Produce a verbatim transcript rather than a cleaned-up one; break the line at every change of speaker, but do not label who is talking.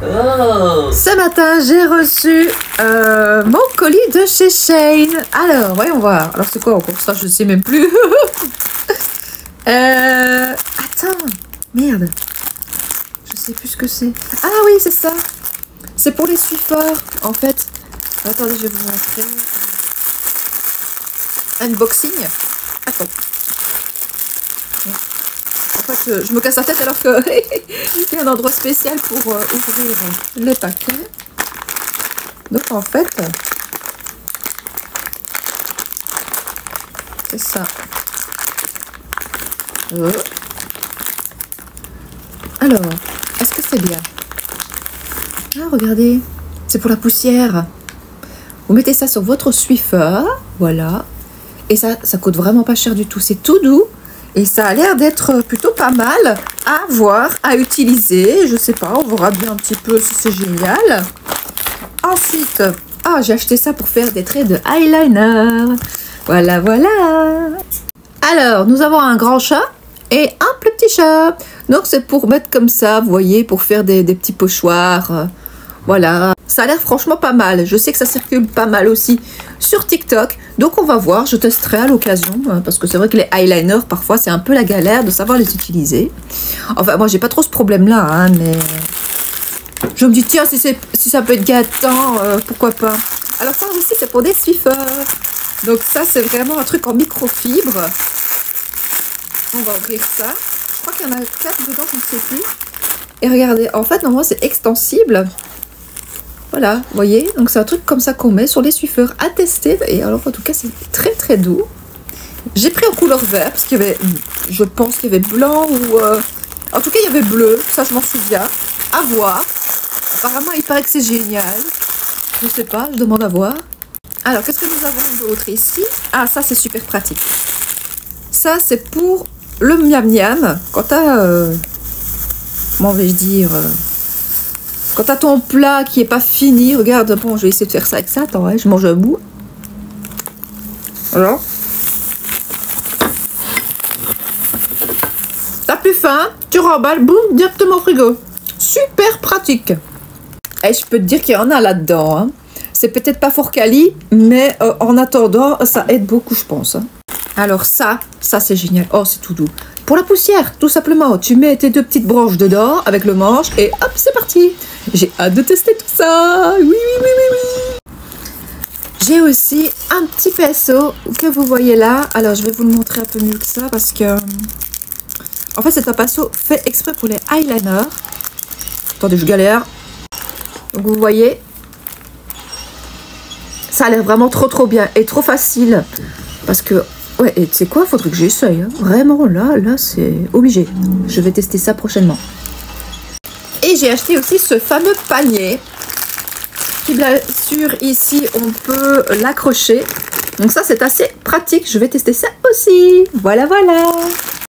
Oh.
Ce matin, j'ai reçu euh, mon colis de chez Shein. Alors, voyons voir. Alors, c'est quoi encore ça? Je sais même plus. euh, attends, merde. Je sais plus ce que c'est. Ah oui, c'est ça. C'est pour les suiveurs, en fait. Attendez, je vais vous montrer. Unboxing. Attends. En fait, je, je me casse la tête alors que il y a un endroit spécial pour euh, ouvrir les paquets. Donc en fait, c'est ça. Euh. Alors, est-ce que c'est bien? Ah, regardez, c'est pour la poussière. Vous mettez ça sur votre Swiffer, voilà. Et ça, ça coûte vraiment pas cher du tout. C'est tout doux. Et ça a l'air d'être plutôt pas mal à voir, à utiliser. Je sais pas, on verra bien un petit peu si c'est génial. Ensuite, ah, j'ai acheté ça pour faire des traits de eyeliner. Voilà, voilà. Alors, nous avons un grand chat et un plus petit chat. Donc, c'est pour mettre comme ça, vous voyez, pour faire des, des petits pochoirs. Voilà, ça a l'air franchement pas mal. Je sais que ça circule pas mal aussi sur TikTok. Donc on va voir, je testerai à l'occasion. Parce que c'est vrai que les eyeliners, parfois, c'est un peu la galère de savoir les utiliser. Enfin, moi, j'ai pas trop ce problème-là, hein, mais... Je me dis, tiens, si, si ça peut être gâtant, euh, pourquoi pas. Alors ça aussi, c'est pour des Swiffers. Donc ça, c'est vraiment un truc en microfibre. On va ouvrir ça. Je crois qu'il y en a quatre dedans, je ne sais plus. Et regardez, en fait, normalement, c'est extensible. Voilà, vous voyez, donc c'est un truc comme ça qu'on met sur les Swiffers à tester. Et alors, en tout cas, c'est très très doux. J'ai pris en couleur vert parce qu'il y avait, je pense qu'il y avait blanc ou... Euh, en tout cas, il y avait bleu, ça je m'en souviens. À voir. Apparemment, il paraît que c'est génial. Je sais pas, je demande à voir. Alors, qu'est-ce que nous avons d'autre ici? Ah, ça, c'est super pratique. Ça, c'est pour le miam miam. Quand t'as... Euh, comment vais-je dire euh, quand t'as ton plat qui est pas fini, regarde, bon, je vais essayer de faire ça avec ça. Attends, ouais, je mange un bout. Alors, t'as plus faim, tu remballes, boum, directement au frigo. Super pratique. Et je peux te dire qu'il y en a là-dedans. Hein. C'est peut-être pas fort quali, mais euh, en attendant, ça aide beaucoup, je pense. Hein. Alors ça, ça c'est génial. Oh, c'est tout doux. Pour la poussière, tout simplement, tu mets tes deux petites branches dedans avec le manche et hop, c'est parti. J'ai hâte de tester tout ça. Oui, oui, oui, oui, oui. J'ai aussi un petit pinceau que vous voyez là. Alors, je vais vous le montrer un peu mieux que ça parce que... En fait, c'est un pinceau fait exprès pour les eyeliners. Attendez, je galère. Donc, vous voyez, ça a l'air vraiment trop, trop bien et trop facile parce que... Ouais, et tu sais quoi, faudrait que j'essaye. Hein. Vraiment, là, là, c'est obligé. Je vais tester ça prochainement. Et j'ai acheté aussi ce fameux panier. Qui, bien sûr, ici, on peut l'accrocher. Donc ça, c'est assez pratique. Je vais tester ça aussi. Voilà, voilà.